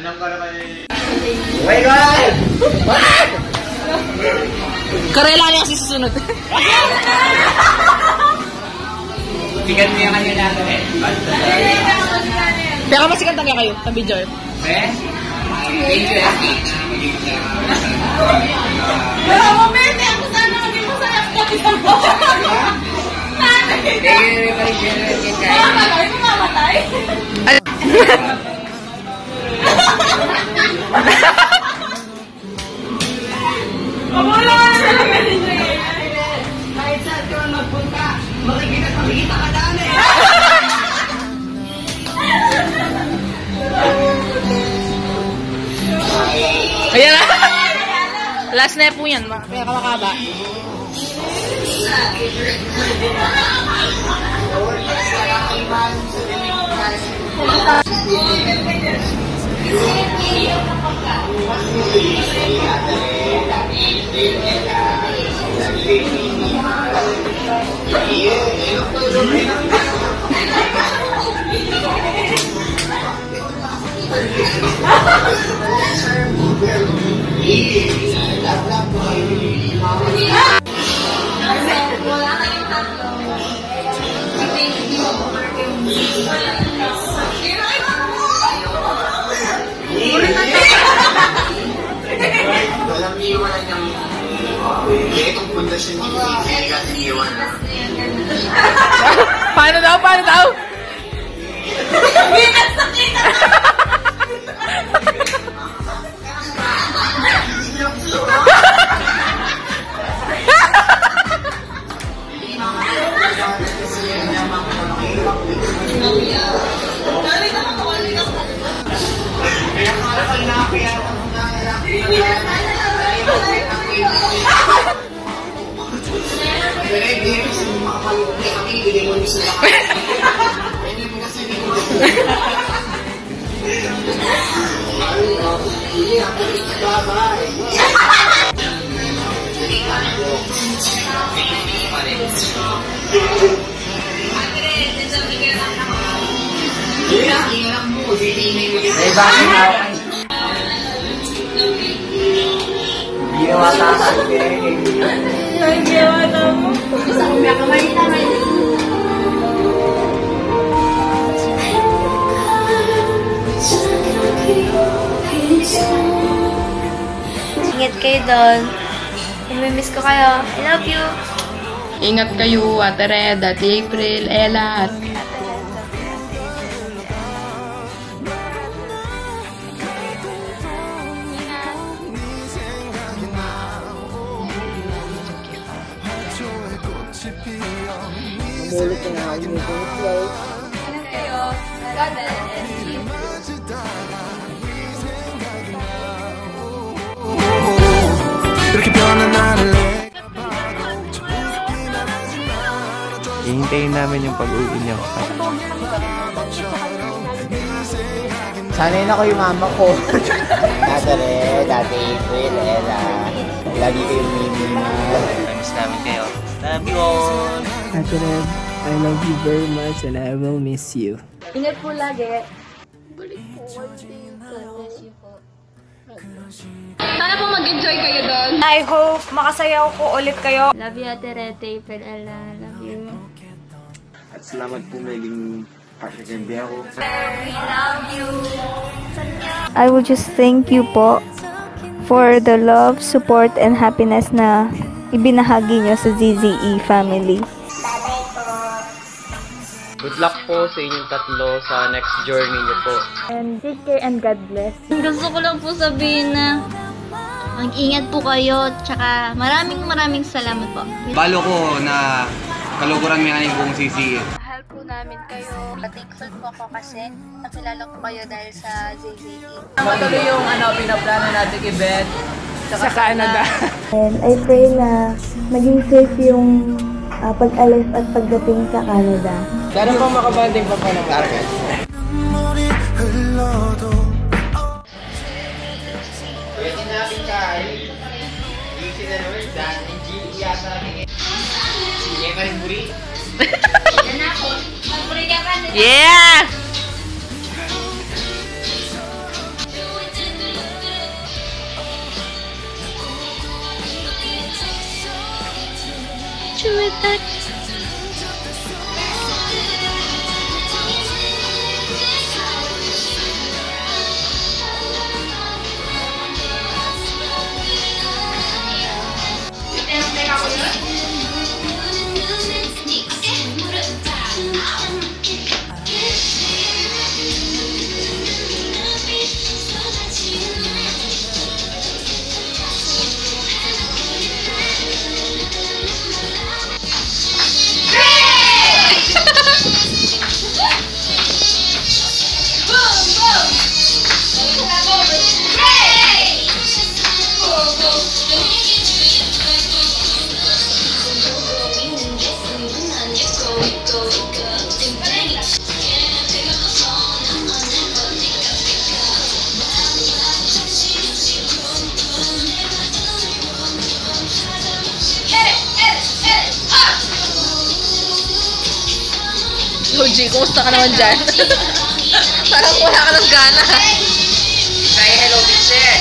Anong ka na kayo? Oh my God! What? Karela niya kasi susunod. Sikat mo yung kanya natin eh. Pero mas sikat na kayo sa video eh. Thank you, FD. Pero moment, ako sana maging masarap ka dito mo. Mamatay? Mamatay? Pamula ka na lang ganun niya. Kahit saan ka magpunta, makikita ka dami. Ayan na. Last na po yan. Kaya kamakaba. Wala kayong tatlo. Hindi mo bumark yung Walang iiwanan ng itong pundasyon ng iiwanan. Paano daw? Paano daw? Bigat sa kita! Ay, bakit na ako? Ginawa tasabi. Ay, ginawa na mo. Gusto ko may kamay na. Ingat kayo doon. Namimiss ko kayo. I love you. Ingat kayo, Ate Red, Ate April, Ella. Ingat kayo. God bless and keep. Hihintayin namin yung pag-uwi niyo. Sanay na ko yung mama ko. Ate Red, Ate April, Ella. Lagi kayong mimimahal. Miss namin kayo. Love you all. Ate Red, I love you very much and I will miss you. Ingat po lagi. Balik po kayo din. God bless you po. Sana po mag-enjoy kayo doon. I hope makasayaw po ulit kayo. Love you, Ate Red, April, Ella. Love you. At salamat po maging pakikimbi ako. We love you. I would just thank you po for the love, support, and happiness na ibinahagi nyo sa ZZE family. Good luck po sa inyong tatlo sa next journey niyo po. And take care and God bless. Gusto ko lang po sabihin na mag-ingat po kayo, tsaka maraming salamat po. Balo ko na kaluguran may aning buong ZZE. Mahal po namin kayo. Thankful po ako kasi nakilala ko kayo dahil sa ZZE. Matuloy yung pinaplano natin event sa Canada. And I pray na maging safe yung pag-alis at pagdating sa Canada. Sana po makabanding pa po ng Target. Pwede natin kahit easy na naman dahil hindi yata natin sige pa rin buri. Yan ako. Magburi ka pa. Yeah! you with that. G, kumusta ka naman dyan? Parang wala ka ng gana. Say hello, bitches!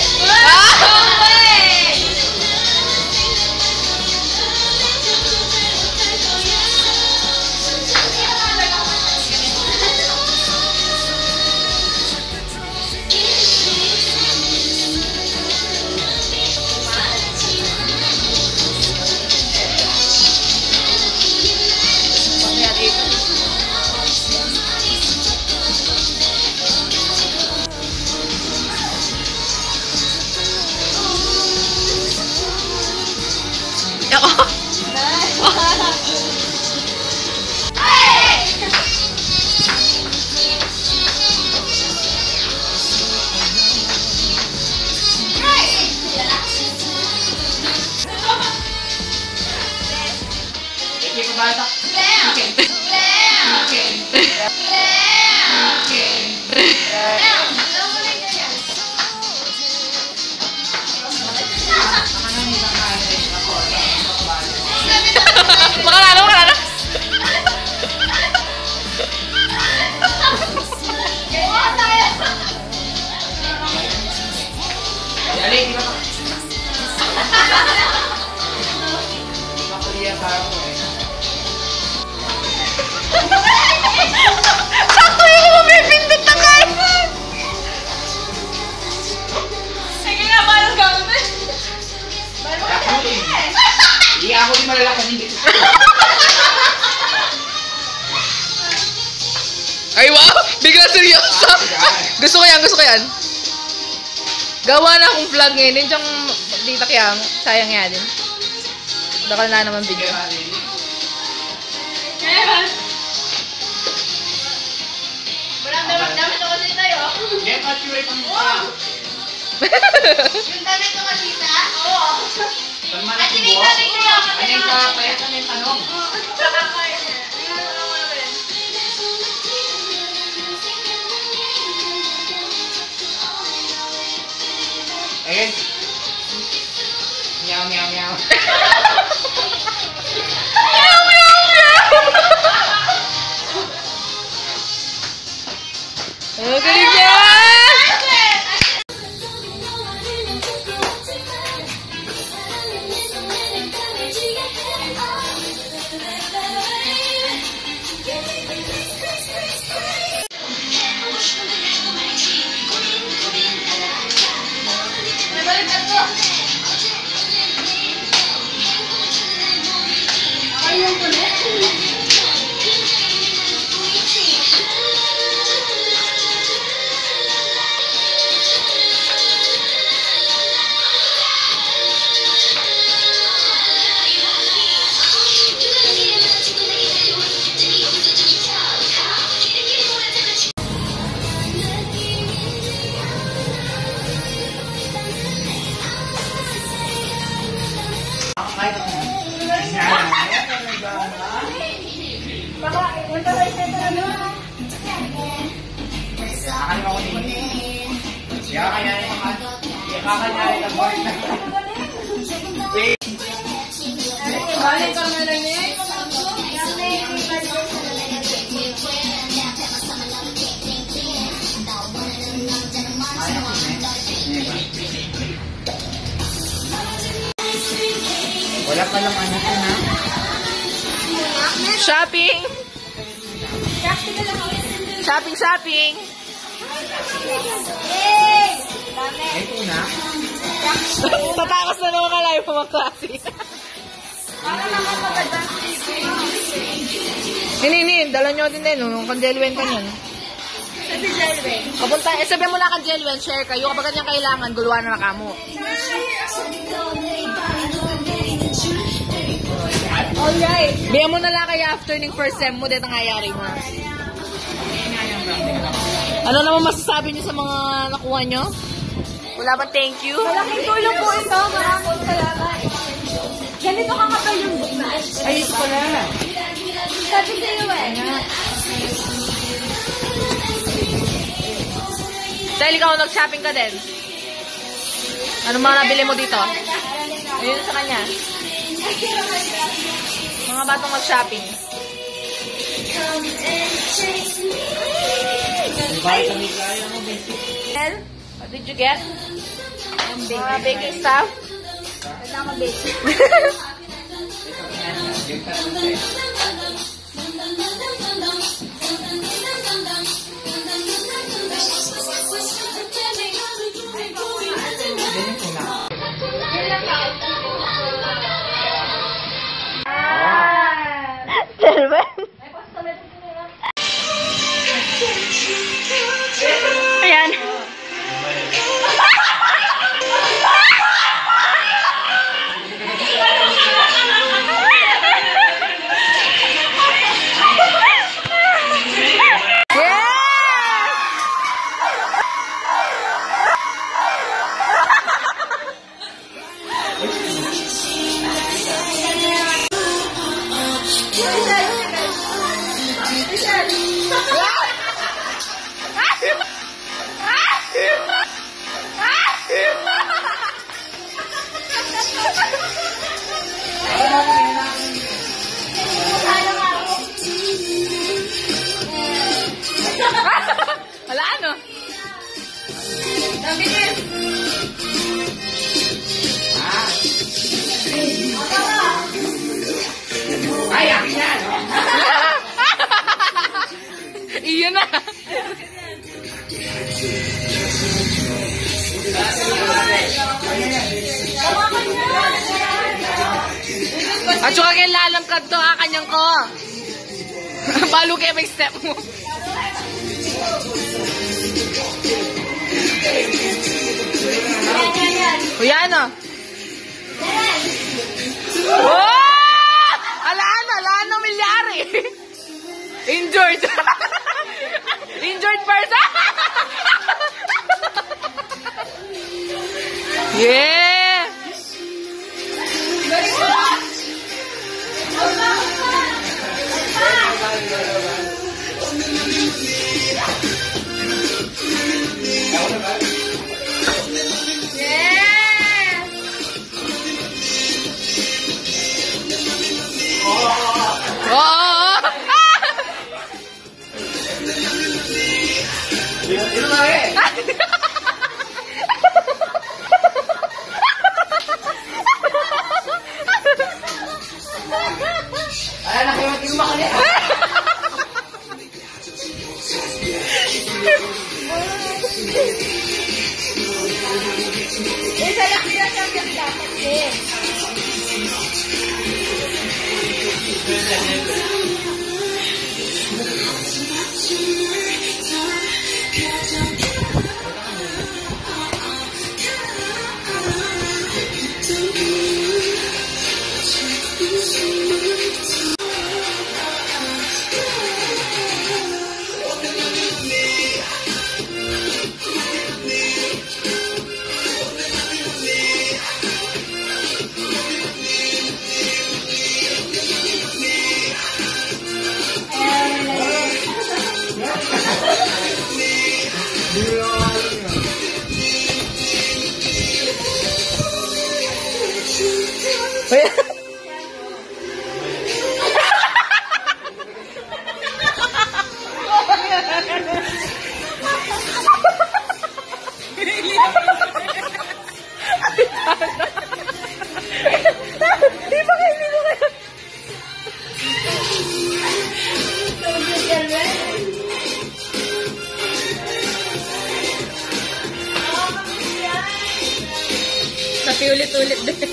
Sakto yung mapipindot na kayo! Sige nga, paano gawin? Hindi ako di malalakas, hindi. Ay wow! Bigla seryoso! Gusto ko yan. Gawa na akong vlog ngayon. Hindi siyang dita kaya sayang nga din. Bakal na naman video. Damit ko kasi tayo. Get at you right on Yung damit ko kasi sa? Oo. At yung damit ko yung ano yung kapayat na yung tanong? Ayun. Meow, meow, meow. Oh, galing niya! Wala pa lang ano ko na. Shopping! Shopping, shopping! Tatakas na naman kalay po mga klase. Hindi, dala nyo din yung kanjelwen ka nyan. Kapunta, sabi mo na kanjelwen, share kayo. Kapag kanyang kailangan, guluhan na kamo. Alright. Biya mo na lang kaya after ng first sem mo, dito nangyayari mo. Ano naman masasabi nyo sa mga nakuha nyo? Wala ba thank you? Malaking tulong po ito. Maraming salamat. Ganito kakapal yung book na. Ayos ko na. Sabi sa'yo Dahil ikaw nag-shopping ka din. Ano mga nabili mo dito? Ayun sa kanya. Mga batong mag-shopping. What did you get? Mga baking stuff? Kasama baking. Ayan. Wala ano? Ay, akin yan! Iyon na. At saka kayo lalam ka to, kanyang ko. Balo kayo may step mo. Kuya, ano? Oh! Ala, milyari. Injured. Injured person. Yeah. Oh! Ay, nakimatigil mo ka niya! Isa lang siya dapat eh.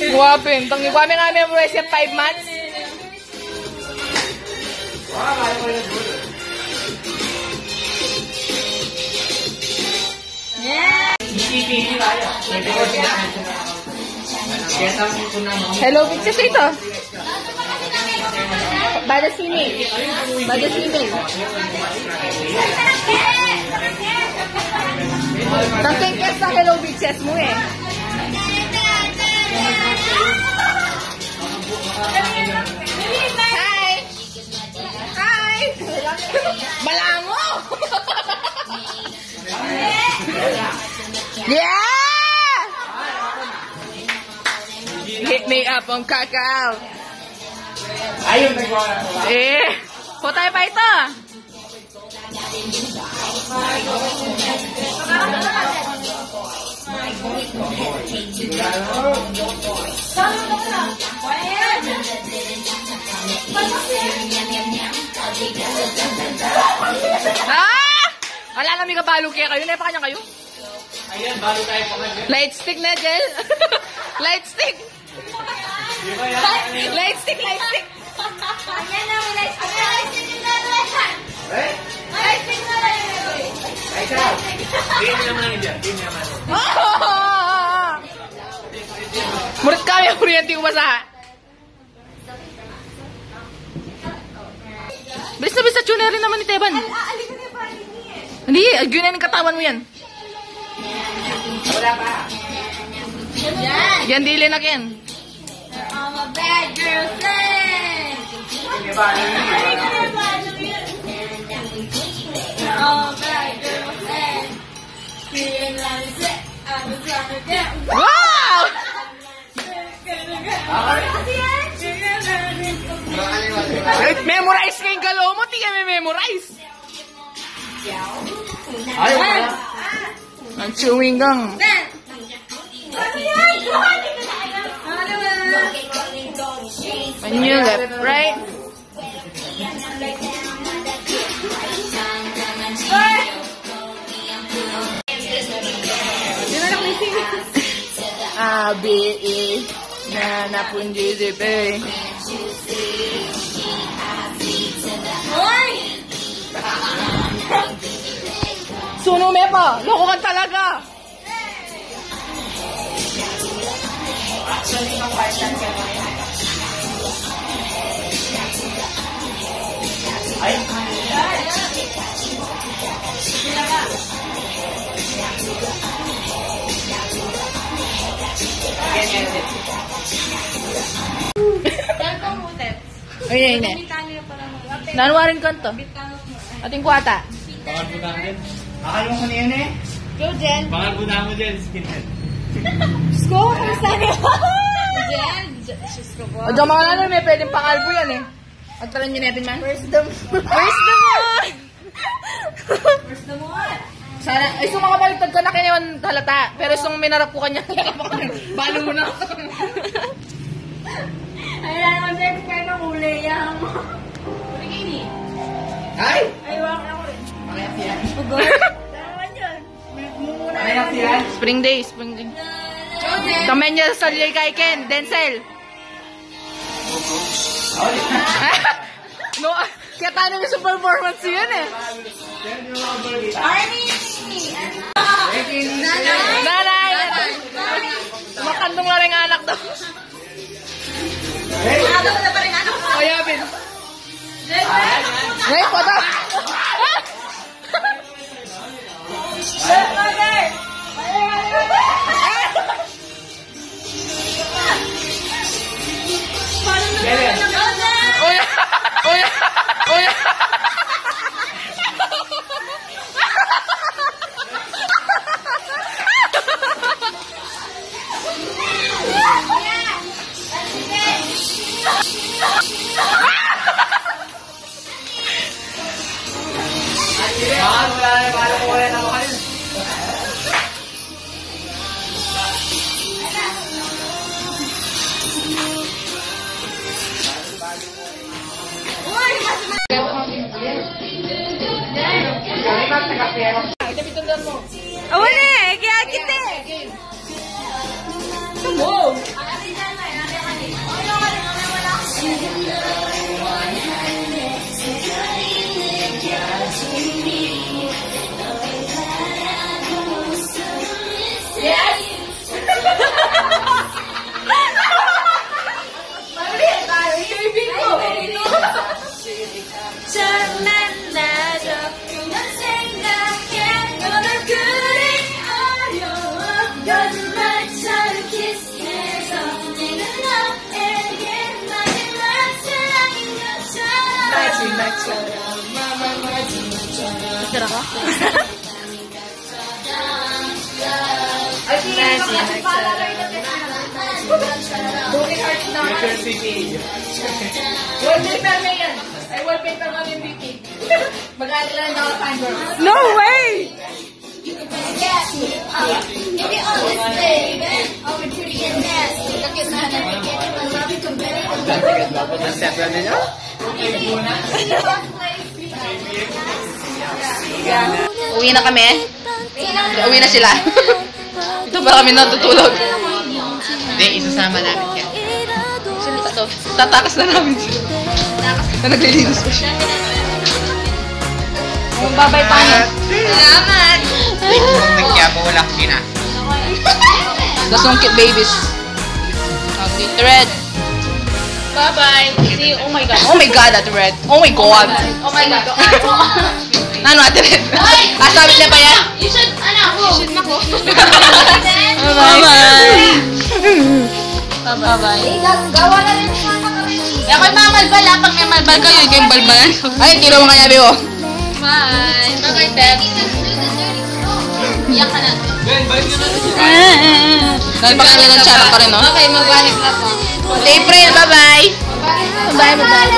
Guwapin. Tangi kami nga memorize yung 5 months. Hello, pictures ito. Bada swimming. Bada swimming. Tangking kes sa hello bitches mo eh. Hi! Hi! Malango! Yeah! Hit me up on kakao. Ayun, nagwala. Eh, tayo pa ito. Wala na may kabalo kaya kayo. Nepa kanya kayo? Ayan, balo tayo pa man. Light stick na, Jel. Light stick. Light stick, light stick. Ayan na, may light stick. Light stick na naman. Eh? Light stick na naman. Ay, ikaw. Bigyan mo naman lang dyan. Bigyan mo naman. Murit kami, kuryente ko basa. Bilis na bilis sa tuner rin naman ni Teban. Aalika na ba niya? Hindi, yun na yung katawan mo yan. Wala pa. Yan, dili na kin. I'm a bad girl, say. Sige ba? Aalika na ba niya? I'm a bad girl, say. Feeling like that. I'm a sucker girl. Wow! Memorize ka yung galaw mo, di ka may memorize. Ay, wala. Ang chewing gum. On your left, right? A, B, E, na napunji si B. Suno me pa, loko ka talaga. Ay. Ay, ay, nanwarin ka to. Ating kuwata. Bakal po namin. Akalong ko niyan eh. Go, Jen. Bakal po namin dyan, skinhead. Sko, kamusta niyo? Jen, o dyan mga lalo, may pwedeng pakalbo yan eh. At talan nyo natin man. Where's the moon? Where's the moon? Sana, ay sung mga baliktad ka na kinyawan halata. Pero sung minarap ko kanya, balo mo na. Ay, naman tayo kayo ng uli yan. Uli gini. Ay! Ay, wak na ko rin. Pakayap yan. Pugod. Naman yun. Mumuna Pakayap yan. Spring day, spring day. Kamen niya sa sarili kay Ken, Denzel. No, kaya tanong yung sa performance yun eh. Arnie! Nanay! Makandong na rin anak to. Ano na pa rin ano? Oyabin. Hey, pata! Oya! Oya! Oya! Awala eh, kaya kita eh. Wow! Tira ko? Wallpaper na yan. Ay, wallpaper nga yung BP. Mag-aaral lang ako fan girl. No way! Uwi na kami. Uwi na sila. Ito ba kami natutulog? Hindi, isasama namin yan. Ito, tatakas na namin sila. Na naglilinis ko siya. Babay pa na. Salamat! Nagkiyapo, wala ko na. The Songkit babies. Okay, Red. Bye-bye. See you. Oh my God. Oh my God, Ate Red. Oh my God. Oh my God. Ano, Ate Red? Sabit na ba yan? You should, you should nako. Bye-bye. Bye-bye. Gawa na rin yung mga kami. Ako'y mamalbal. Pag may malbal kayo, yung kayong balbalan. Ay, tiro mo kaya, Beo. Bye. Bye-bye, Dad. Iyak ka na. Dahil baka nila ng channel pa rin, no? Okay, magbalik na po. April, bye-bye. Bye-bye, bye-bye.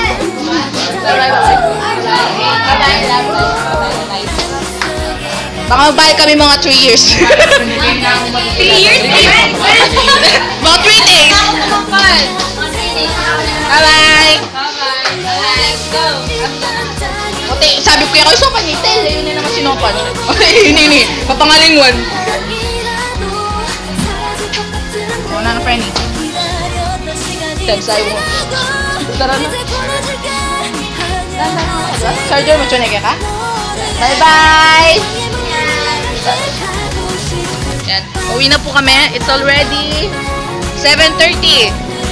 Baka magbalik kami mga 3 years. 3 years? Mga 3 days. Bye-bye. Let's go. Okay, sabi ko kayo, sopan ni Tel. Yun na naman sinopan. Okay, ini. Papangalingon. Wala na, friend. Tel, sayo mo. Tara na. Charger mo, chonege ka? Bye-bye! Yan. Uwi na po kami. It's already 7:30.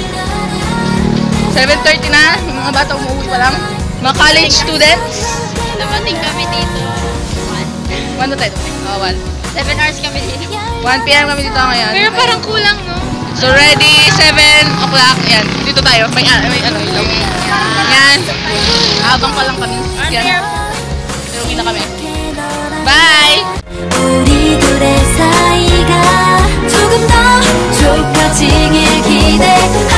7:30 na. Yung mga bata umuwi pa lang. Mga college students. Dumating kami dito. 1 na tayo. 1. 7 hours kami dito. 1 p.m. kami dito ngayon. Pero parang kulang, no? So ready, 7 o'clock. Yan. Dito tayo. May ano, ilaw. Yan. Habang pa lang kami. Yan. Pero uwi na kami. Bye! 우리들의 사이가 조금 더 좁아지길 기대